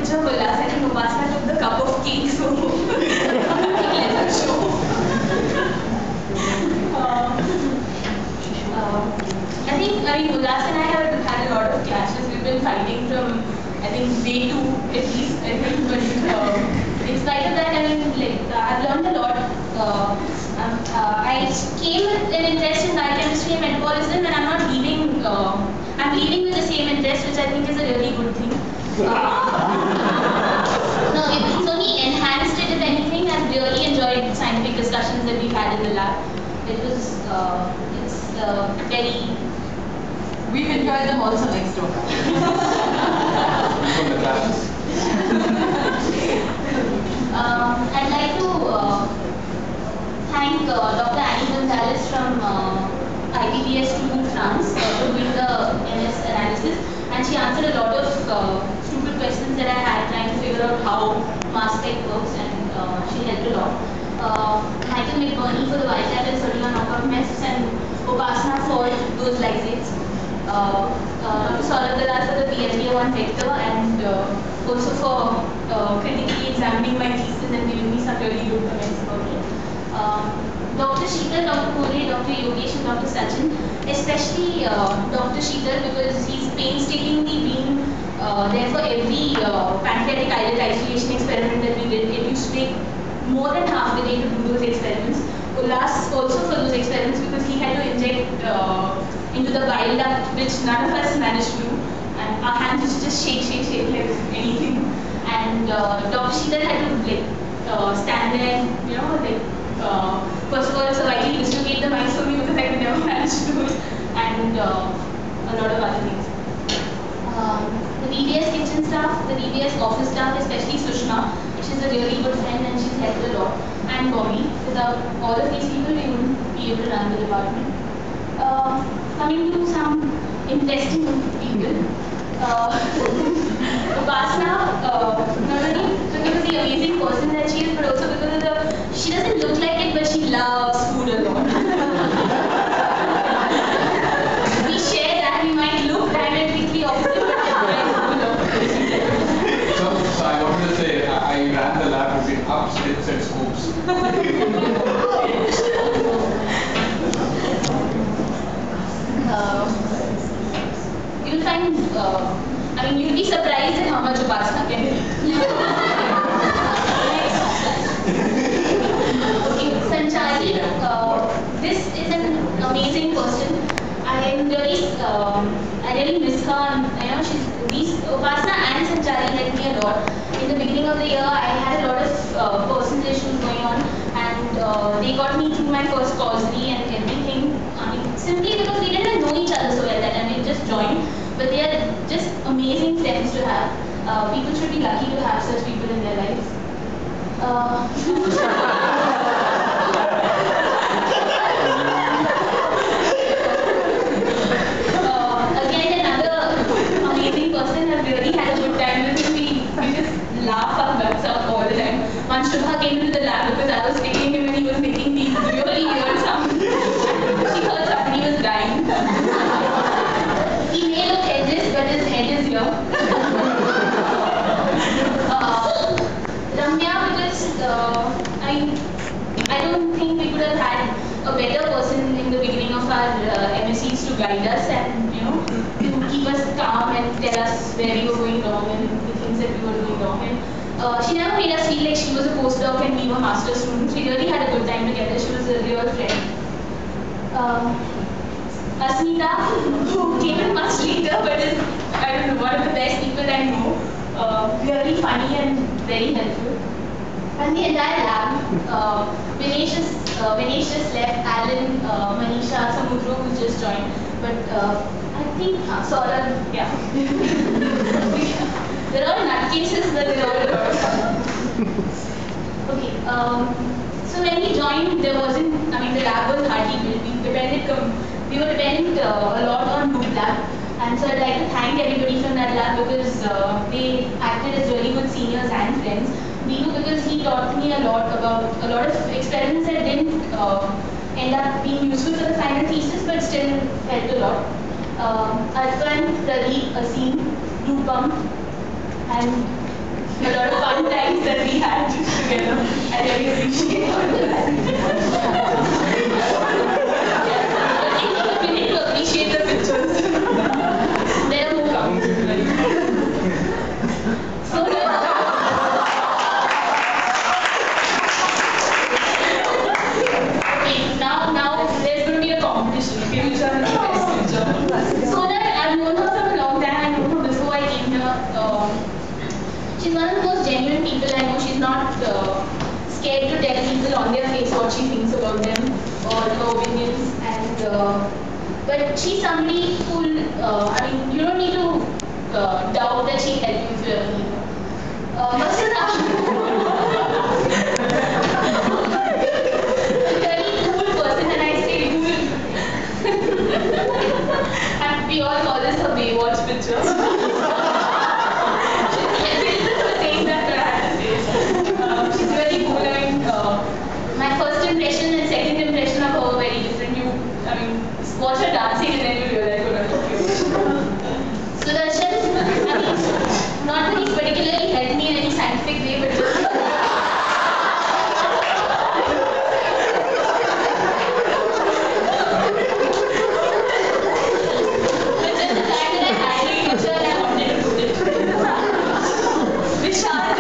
picture of Ullas. I think Upasana took the cup of cake, so let's show. I mean, Ullas and I have had a lot of clashes. We've been fighting from, I think, day two at least. I think, but in spite of that, I mean, like, I've learned a lot. I came with an interest in biochemistry and metabolism, and I'm not leaving. I'm leaving with the same interest, which I think is a really good thing. No, it's only enhanced it. If anything, I've really enjoyed scientific discussions that we've had in the lab. It was, it's very. We've enjoyed them also next door. From the classes. I'd like to thank Dr. Annie Gonzalez from IPBS Toulouse, France, for doing the MS analysis, and she answered a lot of stupid questions that I had trying to figure out how mass spec works, and she helped a lot. Michael McBurney for the YCAP and cellular knockout methods, and Upasana for those lysates. Dr. Saurabh Dalal for the PhD-1 vector, and also for critically examining my thesis and giving me some really good comments about it. Dr. Sheetal, Dr. Kore, Dr. Yogesh, and Dr. Sachin, especially Dr. Sheetal, because he's painstakingly been there for every pancreatic islet isolation experiment that we did. It used to take more than half the day to do those experiments. Ullas also for those experiments, because he had to inject into the bile duct, which none of us managed to do, and our hands used to just shake like anything. And Dr. Sheetal had to like stand there and, you know, like first of all survivally dislocate the mice for me because I could never manage to do it, and a lot of other things. The VBS kitchen staff, the VBS office staff, especially Sushma, she's a really good friend and she's helped a lot. And Bobby, without all of these people, we wouldn't be able to run the department. Coming to some interesting people. Upasana, not only because of the amazing person that she is, but also because of she doesn't look like it, but she loves food a lot. We share that. We might look diametrically opposite, but we like food a lot. So I wanted to say, I ran the lab between ups, dips, and scoops. You'll find, I mean, you'll be surprised at how much Upasana can do. Okay, Sanchari, this is an amazing person. I really miss her. And, you know, Upasana and Sanchari helped me a lot. In the beginning of the year, I had a lot of personal issues going on, and they got me through my first causery and everything. I mean, simply because we didn't know each other so well that time, we just joined. But they are just amazing friends to have. People should be lucky to have such people in their lives. Again, another amazing person. I've really had a good time with him. We just laugh our guts out all the time. Once Shubha came into the lab because I was taking him and he was making these really weird sounds. She thought somebody was dying. He may look headless, but his head is here. Ramya, because I don't think we could have had a better person in the beginning of our MSCs to guide us and, you know, to keep us calm and tell us where we were going wrong and the things that we were doing wrong. And she never made us feel like she was a postdoc and we were master students. We really had a good time together. She was a real friend. Asmita, who came in much later, but is, I don't know, one of the best people I know. Really funny and very helpful. And the entire lab, Vinesh just left, Alan, Manisha, Samudro who just joined, but I think Saurabh, yeah. They're all nutcases, but they're all okay. So when we joined, there wasn't, I mean, the lab was hardly built. We were dependent a lot on Group Lab. And so I'd like to thank everybody from that lab because they acted as really good seniors and friends. Meenu, because he taught me a lot about a lot of experiments that didn't end up being useful for the final thesis, but still helped a lot. Arpan, Pradeep, Asim, Rupam, and a lot of fun times that we had together. I really appreciate all of that. We need to appreciate the pictures. There are more coming. So okay, now there's going to be a competition. Okay, which one is the best picture? So that I've known her from a long time. I know her before I came here. She's one of the most genuine people I know. She's not scared to tell people on their face what she thinks about them or her opinions. And but she's somebody who, I mean, you don't need to doubt that she'll help you if you ever need her. Very cool person, and I say cool. And we all call this a Baywatch picture. Saying that, but I have to say she's really cool. I mean, my first impression and second impression of her were very different. Watch her dancing and then you realize what I'm talking about. Sudarshan, I mean, not that he particularly helped me in any scientific way, but just the fact that I had a picture and I wanted to put it. Vishal.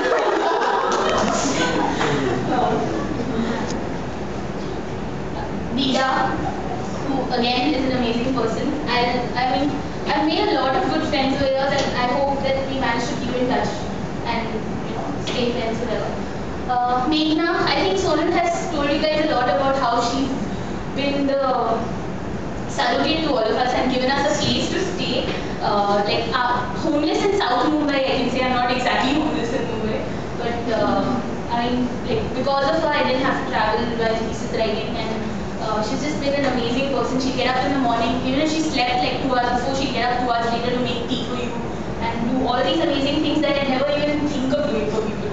Dida, who again is an amazing person. I mean, I've made a lot of good friends over here that I hope that we manage to keep in touch and stay friends forever. Meghna, I think Sonal has told you guys a lot about how she's been the surrogate to all of us and given us a place to stay. Homeless in South Mumbai, I can say I'm not exactly homeless in Mumbai, but I mean, because of her, I didn't have to travel while thesis writing, and she's just been an amazing person. She'd get up in the morning, even if she slept like 2 hours before, she'd get up 2 hours later to make tea for you and do all these amazing things that I never even think of doing for people.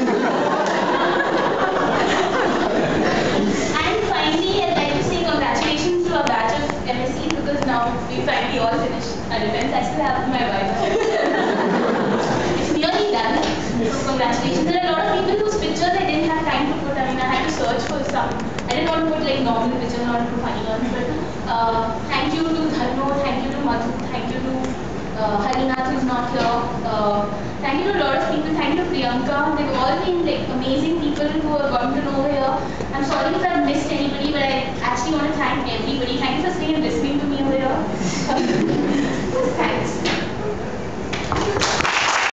And finally, I'd like to say congratulations to our batch of MSc, because now we finally all finished our defense. I still have my wife. It's nearly done. So congratulations. There are a lot of people whose pictures I didn't have time to put. I mean, I had to search for some. I didn't want to put like normal pictures, not too funny ones. But thank you to Dharno, thank you to Madhu, thank you to Harinath, who's not here. Thank you to a lot of people. Thank you to Priyanka. They've all been like amazing people who have gotten to know here. I'm sorry if I've missed anybody, but I actually want to thank everybody. Thank you for staying and listening to me over here.